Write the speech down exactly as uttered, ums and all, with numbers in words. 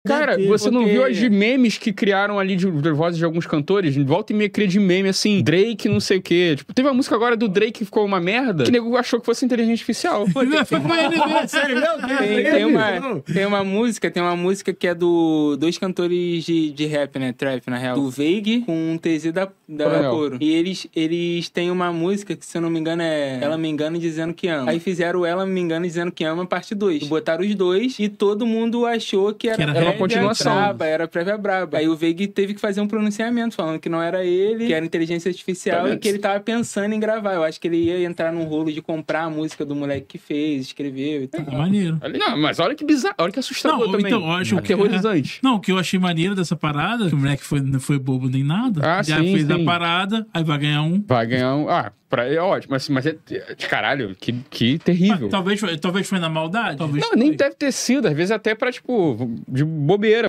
Cara, ter, você não porque- viu as memes que criaram ali de, de vozes de alguns cantores? Volta e meia cria de meme, assim, Drake não sei o quê. Tipo, teve uma música agora do Drake que ficou uma merda, que o nego achou que fosse inteligência artificial. Foi com ele mesmo. Sério, não? Tem, tem uma, tem uma música, tem uma música que é do dois cantores de, de rap, né? Trap, na real. Do Veig com o T Z da, da Coronel. Coro. E eles, eles têm uma música que, se eu não me engano, é Ela Me Engana Dizendo Que Ama. Aí fizeram Ela Me Engana Dizendo Que Ama, parte dois. Botaram os dois e todo mundo achou que era, Que era prévia uma continuação. braba, era prévia braba. Aí o Veig teve que fazer um pronunciamento falando que não era ele, que era inteligência artificial Tá e que ele tava pensando em gravar. Eu acho que ele ia entrar num rolo de comprar a música do moleque que fez, escreveu e tal. É maneiro. Não, mas olha que bizarro, olha que assustador Não, também. então, eu acho que- Aterrorizante. Não, o que eu achei maneiro dessa parada, que o moleque foi, não foi bobo nem nada. Ah, já sim, fez sim. a parada, aí vai ganhar um. Vai ganhar um... Ah, pra... é ótimo, mas, mas é de caralho, que, que terrível. Mas, talvez, foi- talvez foi na maldade. Talvez Não, nem foi. deve ter sido, às vezes até pra, tipo, de bobeira.